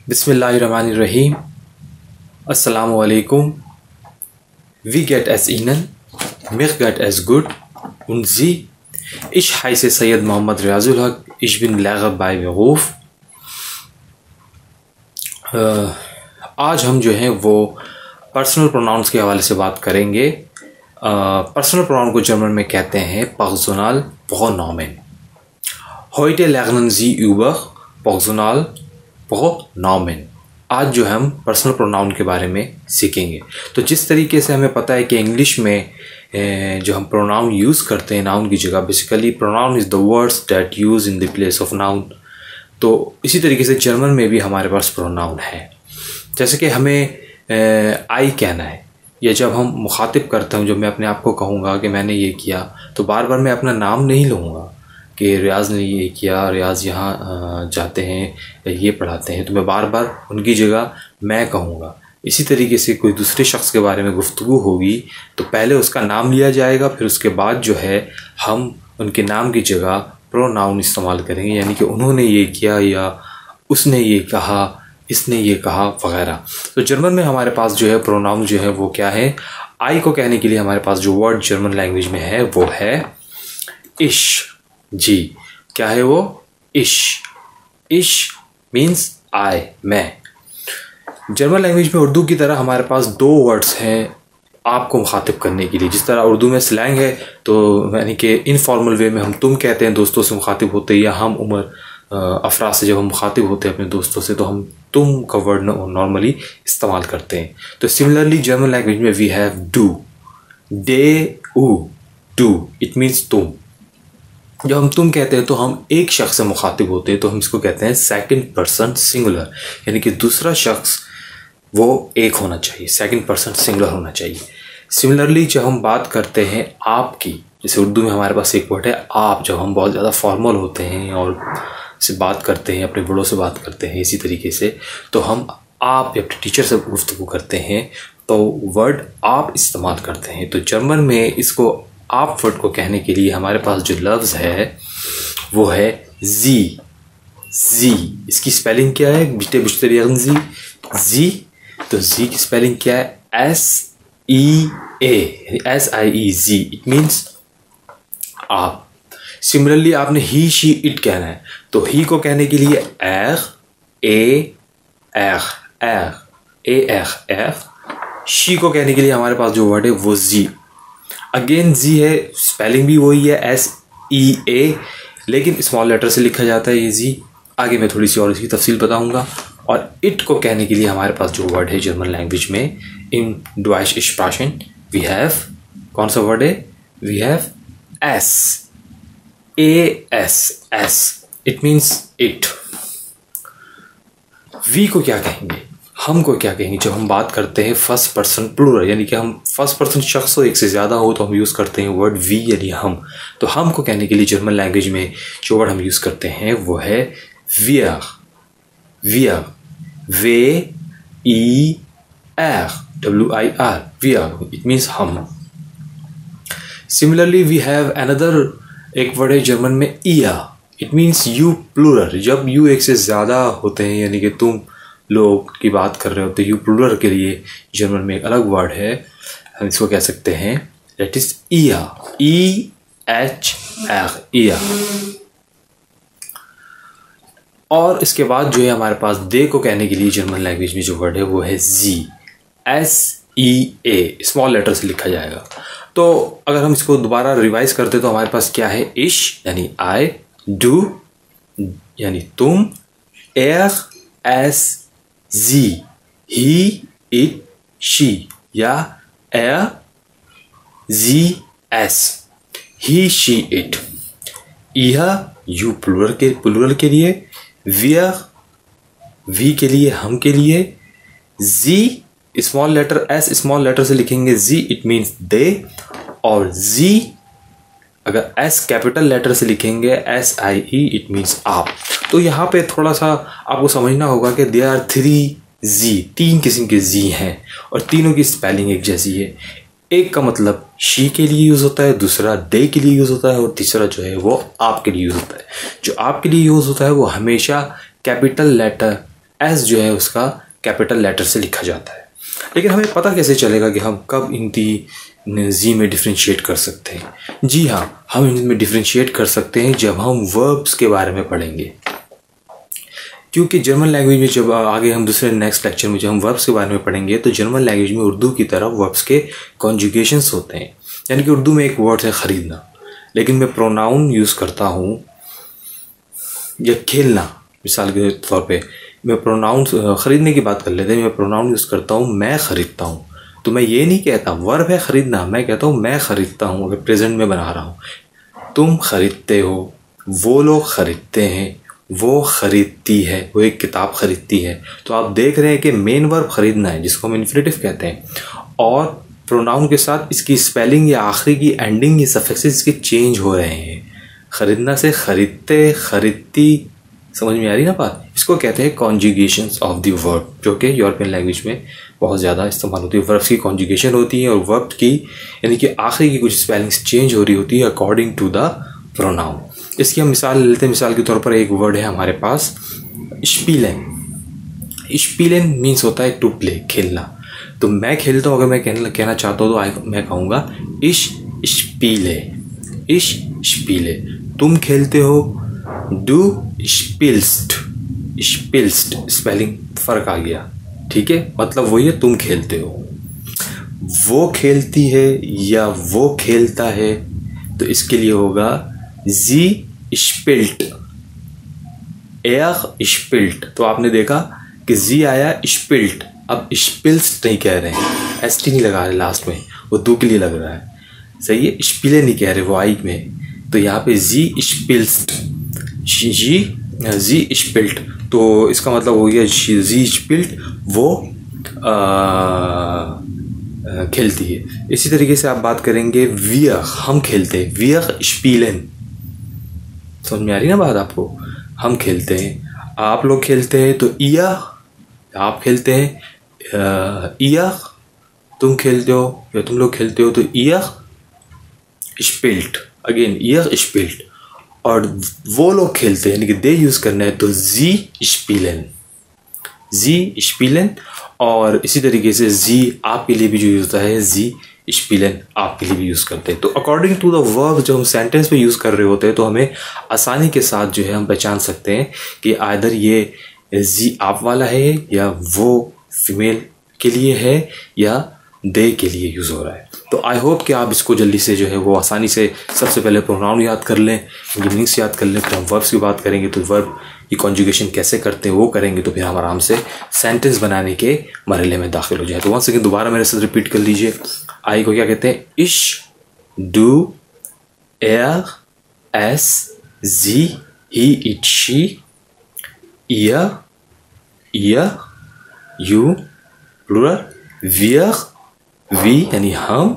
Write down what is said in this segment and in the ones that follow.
Bismillahirrahmanirrahim. Assalamu alaikum. Wie geht es Ihnen? Mir geht es gut. Und Sie? Ich heiße Syed Mohammed Riaz. Ich bin Lehrer bei Beruf. आज हम जो है वो personal pronouns के हवाले से बात करेंगे। पर्सनल प्रोनाउन को जर्मन में कहते हैं पर्सनल प्रोनोमेन। Heute lernen Sie über पर्सनल प्रोनोमेन। आज जो हम पर्सनल प्रोनाउन के बारे में सीखेंगे। तो जिस तरीके से हमें पता है कि इंग्लिश में जो हम प्रोनाउन यूज़ करते हैं नाउन की जगह, basically pronoun is the words that use in the place of noun. तो इसी तरीके से जर्मन में भी हमारे पास प्रोनाउन है। जैसे कि हमें आई कहना है, या जब हम मुखातिब करते हैं, जब मैं अपने आप को कहूँगा कि मैंने ये किया, तो बार बार मैं अपना नाम नहीं लूँगा कि रियाज ने ये किया, रियाज यहाँ जाते हैं, ये पढ़ाते हैं, तो मैं बार बार उनकी जगह मैं कहूँगा। इसी तरीके से कोई दूसरे शख्स के बारे में गुफ्तगू होगी तो पहले उसका नाम लिया जाएगा, फिर उसके बाद जो है हम उनके नाम की जगह प्रोनाउन इस्तेमाल करेंगे, यानी कि उन्होंने ये किया या उसने ये कहा, इसने ये कहा वगैरह। तो जर्मन में हमारे पास जो है प्रोनाउन जो है वो क्या है, आई को कहने के लिए हमारे पास जो वर्ड जर्मन लैंग्वेज में है वो है इश। जी, क्या है वो? इश। इश मीन्स आई, मैं। जर्मन लैंग्वेज में उर्दू की तरह हमारे पास दो वर्ड्स हैं आपको मुखातिब करने के लिए। जिस तरह उर्दू में स्लैंग है, तो यानी कि इनफॉर्मल वे में हम तुम कहते हैं दोस्तों से मुखातिब होते हैं, या हम उम्र अफराद से जब हम मुखातिब होते हैं अपने दोस्तों से, तो हम तुम का वर्ड नॉर्मली इस्तेमाल करते हैं। तो सिमिलरली जर्मन लैंग्वेज में वी हैव डू, डे ऊ, डू, इट मीन्स तुम। जब हम तुम कहते हैं तो हम एक शख्स से मुखातिब होते हैं, तो हम इसको कहते हैं सेकंड पर्सन सिंगुलर, यानी कि दूसरा शख्स वो एक होना चाहिए, सेकंड पर्सन सिंगुलर होना चाहिए। सिमिलरली जब हम बात करते हैं आपकी, जैसे उर्दू में हमारे पास एक वर्ड है आप, जब हम बहुत ज़्यादा फॉर्मल होते हैं और से बात करते हैं, अपने बड़ों से बात करते हैं, इसी तरीके से तो हम आप या अपने टीचर से गुफ्तगू करते हैं तो वर्ड आप इस्तेमाल करते हैं। तो जर्मन में इसको आप वर्ड को कहने के लिए हमारे पास जो लफ्ज़ है वो है जी। जी, इसकी स्पेलिंग क्या है? बिटे बिश्तरियन जी, जी। तो जी की स्पेलिंग क्या है? S-E-A, S-I-E-Z, इट मीन्स आप। सिमिलरली आपने ही, शी, इट कहना है, तो ही को कहने के लिए एर, ए, एर, एर, ए, एर, एर। शी को कहने के लिए हमारे पास जो वर्ड है वो जी। अगेन जी है, स्पेलिंग भी वही है S-E-A, लेकिन स्मॉल लेटर से लिखा जाता है ये जी। आगे मैं थोड़ी सी और इसकी तफसील बताऊंगा। और इट को कहने के लिए हमारे पास जो वर्ड है जर्मन लैंग्वेज में, इन डॉइच स्प्राशन वी हैव, कौन सा वर्ड है? वी हैव एस, ए एस, एस, इट मीन्स इट। वी को क्या कहेंगे, हम को क्या कहेंगे जब हम बात करते हैं फर्स्ट पर्सन प्लूरल, यानी कि हम फर्स्ट पर्सन शख्स हो, एक से ज़्यादा हो, तो हम यूज़ करते हैं वर्ड वी, यानी हम। तो हम को कहने के लिए जर्मन लैंग्वेज में जो वर्ड हम यूज़ करते हैं वो है वियर। वियर, वे ई एर, W-I-R, वियर, इट मीन्स हम। सिमिलरली वी हैव अनदर, एक वर्ड है जर्मन में इया, इट मीन्स यू प्लूरल। जब यू एक से ज़्यादा होते हैं, यानी कि तुम लोग की बात कर रहे हो, तो यू प्लूरल के लिए जर्मन में एक अलग वर्ड है, हम इसको कह सकते हैं दैट इज इया, E-H-R, इया। और इसके बाद जो है हमारे पास दे को कहने के लिए जर्मन लैंग्वेज में जो वर्ड है वो है जी, S-E-A, स्मॉल लेटर से लिखा जाएगा। तो अगर हम इसको दोबारा रिवाइज करते तो हमारे पास क्या है? इश यानी आई, डू यानी तुम, एर, एस, जी, ही, इट, शी, या एर, जी, एस, ही, शी, इट। यह यू प्लूरल के लिए, वियर वी के लिए, हम के लिए, जी स्मॉल लेटर, एस स्मॉल लेटर से लिखेंगे जी, इट मीन्स दे, और जी अगर एस कैपिटल लेटर से लिखेंगे S-I-E, इट मीन्स आप। तो यहाँ पे थोड़ा सा आपको समझना होगा कि देयर आर 3 जी, 3 किस्म के जी हैं और तीनों की स्पेलिंग एक जैसी है। एक का मतलब शी के लिए यूज़ होता है, दूसरा दे के लिए यूज़ होता है, और तीसरा जो है वो आपके लिए यूज़ होता है। जो आपके लिए यूज़ होता है वो हमेशा कैपिटल लेटर एस जो है उसका कैपिटल लेटर से लिखा जाता है। लेकिन हमें पता कैसे चलेगा कि हम कब इनकी जी में डिफ्रेंशिएट कर सकते हैं? जी हाँ, हम इनमें डिफ्रेंशिएट कर सकते हैं जब हम वर्ब्स के बारे में पढ़ेंगे। क्योंकि जर्मन लैंग्वेज में जब आगे हम दूसरे नेक्स्ट लेक्चर में जब हम वर्ब्स के बारे में पढ़ेंगे तो जर्मन लैंग्वेज में उर्दू की तरह वर्ब्स के कॉन्जुगेशंस होते हैं। यानी कि उर्दू में एक वर्ड है ख़रीदना, लेकिन मैं प्रोनाउन यूज़ करता हूँ या खेलना। मिसाल के तौर पे मैं प्रोनाउन ख़रीदने की बात कर लेते हैं, मैं प्रोनाउन यूज़ करता हूँ मैं ख़रीदता हूँ। तो मैं ये नहीं कहता वर्ब है ख़रीदना, मैं कहता हूँ मैं ख़रीदता हूँ। अगर प्रेजेंट में बना रहा हूँ, तुम ख़रीदते हो, वो लोग ख़रीदते हैं, वो ख़रीदती है, वो एक किताब ख़रीदती है। तो आप देख रहे हैं कि मेन वर्ब ख़रीदना है जिसको हम इन्फिनेटिव कहते हैं, और प्रोनाउन के साथ इसकी स्पेलिंग या आखिरी की एंडिंग ये सफिक्सेस इसके चेंज हो रहे हैं। ख़रीदना से ख़रीदते, ख़रीदती, समझ में आ रही ना बात? इसको कहते हैं कॉन्जुगेशंस ऑफ द वर्ब, जो कि यूरोपियन लैंग्वेज में बहुत ज़्यादा इस्तेमाल होती है। वर्ब्स की कॉन्जुगेशन होती है और वर्ब की यानी कि आखिरी की कुछ स्पेलिंग्स चेंज हो रही होती है अकॉर्डिंग टू द प्रोनाउन। इसकी हम मिसाल लेते हैं। मिसाल के तौर पर एक वर्ड है हमारे पास स्पीलेन। स्पीलेन मीन्स होता है टू प्ले, खेलना। तो मैं खेलता हूँ, अगर मैं कहना चाहता हूँ तो मैं कहूँगा इश स्पीले, इश स्पीले। तुम खेलते हो, डू स्पिल्स्ट, स्पिल्स्ट स्पेलिंग फ़र्क आ गया, ठीक है, मतलब वही है तुम खेलते हो। वो खेलती है या वो खेलता है, तो इसके लिए होगा जी स्पिल्ट, एयर स्पिल्ट। तो आपने देखा कि जी आया स्पिल्ट, अब स्पिल्स नहीं कह रहे हैं, एस टी नहीं लगा रहे लास्ट में, वो दो के लिए लग रहा है, सही है। स्पिले नहीं कह रहे वो आई में, तो यहाँ पे जी स्पिल्स्ट, जी स्पिल्ट, तो इसका मतलब हो गया जी स्पिल्ट वो खेलती है। इसी तरीके से आप बात करेंगे वियर, हम खेलते हैं, वियर स्पीलेन। समझ में आ रही ना बात आपको? हम खेलते हैं, आप लोग खेलते हैं तो इया, आप खेलते हैं इया, तुम खेलते हो या तुम लोग खेलते हो तो इया स्पिल्ट, अगेन इया स्पिल्ट। और वो लोग खेलते हैं यानी कि दे यूज़ करना है तो जी स्पीलेन, जी स्पीलेन। और इसी तरीके से जी आपके लिए भी जो यूज़ होता है, जी स्पीलेन आपके लिए भी यूज़ करते हैं। तो अकॉर्डिंग टू द वर्ब जब हम सेंटेंस पे यूज़ कर रहे होते हैं तो हमें आसानी के साथ जो है हम पहचान सकते हैं कि आइदर ये जी आप वाला है या वो फीमेल के लिए है या दे के लिए यूज़ हो रहा है। तो आई होप कि आप इसको जल्दी से जो है वो आसानी से सबसे पहले प्रोनाउन याद कर लें, मीनिंग्स याद कर लें, फिर हम वर्ब्स की बात करेंगे तो वर्ब की कॉन्जुगेशन कैसे करते हैं वो करेंगे, तो फिर हम आराम से सेंटेंस बनाने के मरहले में दाखिल हो जाए। तो वंस अगेन दोबारा मेरे साथ रिपीट कर लीजिए। आई को क्या कहते हैं? इश, डू, एर, एस, जी, he, it, she, ihr, you plural, wir, we यानी हम,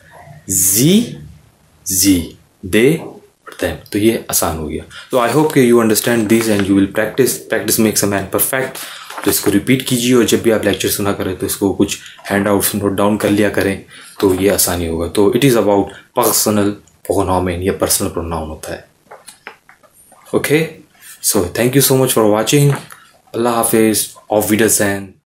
जी, दे और देम। तो ये आसान हो गया। तो आई होप कि you understand this and you will practice makes a man perfect. तो इसको रिपीट कीजिए और जब भी आप लेक्चर सुना करें तो इसको कुछ हैंड आउट्स नोट डाउन कर लिया करें, तो ये आसानी होगा। तो it is about personal pronoun या पर्सनल प्रोनाउन होता है। Okay, so thank you so much for watching. Allah Hafiz, auf Wiedersehen.